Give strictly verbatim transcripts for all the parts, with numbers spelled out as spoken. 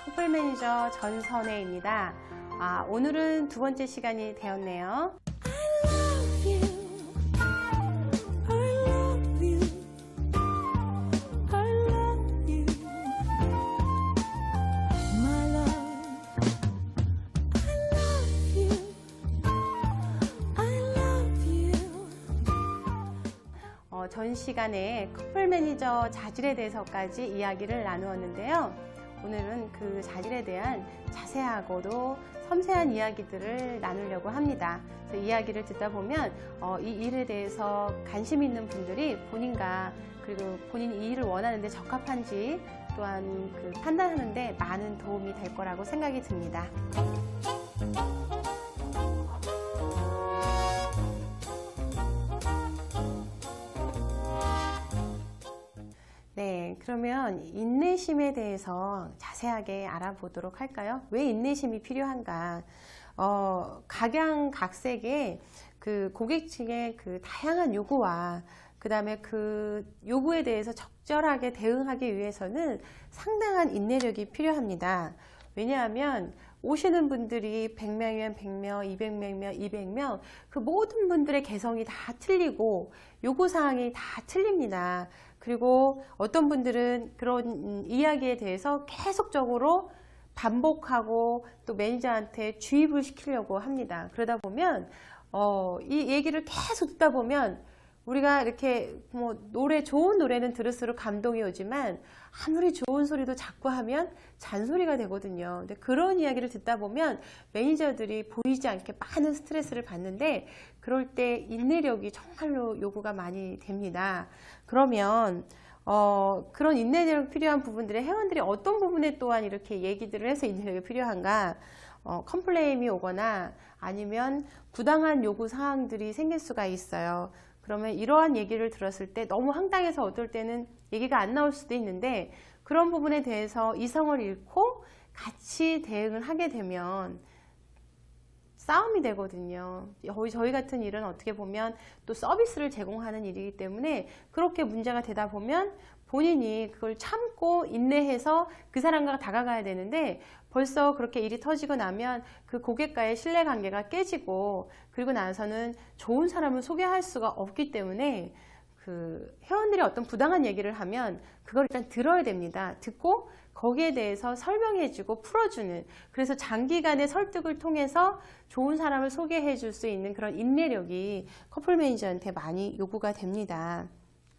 커플 매니저 전선혜입니다. 아, 오늘은 두 번째 시간이 되었네요. 어, 전 시간에 커플 매니저 자질에 대해서까지 이야기를 나누었는데요. 오늘은 그 자질에 대한 자세하고도 섬세한 이야기들을 나누려고 합니다. 그래서 이야기를 듣다 보면 어, 이 일에 대해서 관심 있는 분들이 본인과 그리고 본인이 이 일을 원하는데 적합한지 또한 그 판단하는데 많은 도움이 될 거라고 생각이 듭니다. 네, 그러면 인내심에 대해서 자세하게 알아보도록 할까요? 왜 인내심이 필요한가? 어, 각양각색의 그 고객층의 그 다양한 요구와 그 다음에 그 요구에 대해서 적절하게 대응하기 위해서는 상당한 인내력이 필요합니다. 왜냐하면 오시는 분들이 백 명이면 백 명, 이백 명이면 이백 명, 그 모든 분들의 개성이 다 틀리고 요구사항이 다 틀립니다. 그리고 어떤 분들은 그런 이야기에 대해서 계속적으로 반복하고 또 매니저한테 주입을 시키려고 합니다. 그러다 보면 어, 이 얘기를 계속 듣다 보면 우리가 이렇게 뭐 노래 좋은 노래는 들을수록 감동이 오지만 아무리 좋은 소리도 자꾸 하면 잔소리가 되거든요. 근데 그런 이야기를 듣다 보면 매니저들이 보이지 않게 많은 스트레스를 받는데 그럴 때 인내력이 정말로 요구가 많이 됩니다. 그러면 어, 그런 인내력 필요한 부분들의 회원들이 어떤 부분에 또한 이렇게 얘기들을 해서 인내력이 필요한가? 어, 컴플레인이 오거나 아니면 부당한 요구 사항들이 생길 수가 있어요. 그러면 이러한 얘기를 들었을 때 너무 황당해서 어떨 때는 얘기가 안 나올 수도 있는데 그런 부분에 대해서 이성을 잃고 같이 대응을 하게 되면 싸움이 되거든요. 저희 같은 일은 어떻게 보면 또 서비스를 제공하는 일이기 때문에 그렇게 문제가 되다 보면 본인이 그걸 참고 인내해서 그 사람과 다가가야 되는데 벌써 그렇게 일이 터지고 나면 그 고객과의 신뢰관계가 깨지고 그리고 나서는 좋은 사람을 소개할 수가 없기 때문에 그 회원들이 어떤 부당한 얘기를 하면 그걸 일단 들어야 됩니다. 듣고 거기에 대해서 설명해주고 풀어주는, 그래서 장기간의 설득을 통해서 좋은 사람을 소개해 줄 수 있는 그런 인내력이 커플 매니저한테 많이 요구가 됩니다.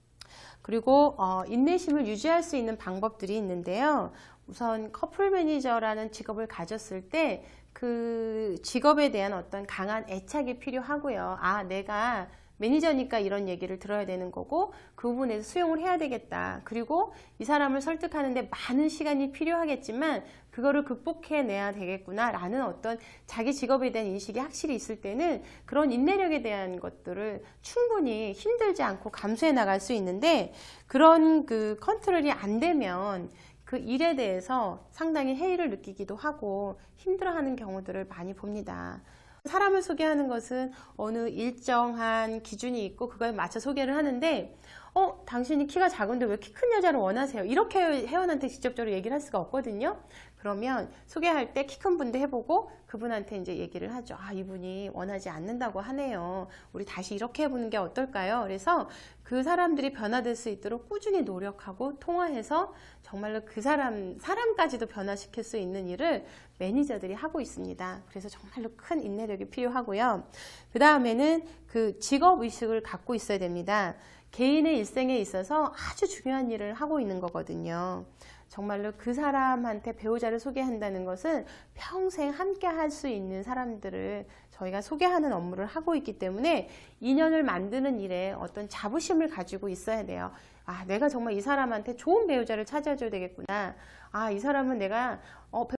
그리고 어, 인내심을 유지할 수 있는 방법들이 있는데요. 우선 커플 매니저라는 직업을 가졌을 때 그 직업에 대한 어떤 강한 애착이 필요하고요. 아, 내가 매니저니까 이런 얘기를 들어야 되는 거고 그 부분에서 수용을 해야 되겠다. 그리고 이 사람을 설득하는데 많은 시간이 필요하겠지만 그거를 극복해내야 되겠구나 라는 어떤 자기 직업에 대한 인식이 확실히 있을 때는 그런 인내력에 대한 것들을 충분히 힘들지 않고 감수해 나갈 수 있는데 그런 그 컨트롤이 안 되면 그 일에 대해서 상당히 해이를 느끼기도 하고 힘들어하는 경우들을 많이 봅니다. 사람을 소개하는 것은 어느 일정한 기준이 있고 그거에 맞춰 소개를 하는데 어, 당신이 키가 작은데 왜 키 큰 여자를 원하세요? 이렇게 회원한테 직접적으로 얘기를 할 수가 없거든요. 그러면 소개할 때 키 큰 분도 해보고 그분한테 이제 얘기를 하죠. 아, 이분이 원하지 않는다고 하네요. 우리 다시 이렇게 해보는 게 어떨까요? 그래서 그 사람들이 변화될 수 있도록 꾸준히 노력하고 통화해서 정말로 그 사람, 사람까지도 변화시킬 수 있는 일을 매니저들이 하고 있습니다. 그래서 정말로 큰 인내력이 필요하고요. 그 다음에는 그 직업의식을 갖고 있어야 됩니다. 개인의 일생에 있어서 아주 중요한 일을 하고 있는 거거든요. 정말로 그 사람한테 배우자를 소개한다는 것은 평생 함께 할 수 있는 사람들을 저희가 소개하는 업무를 하고 있기 때문에 인연을 만드는 일에 어떤 자부심을 가지고 있어야 돼요. 아, 내가 정말 이 사람한테 좋은 배우자를 찾아줘야 되겠구나. 아, 이 사람은 내가 어,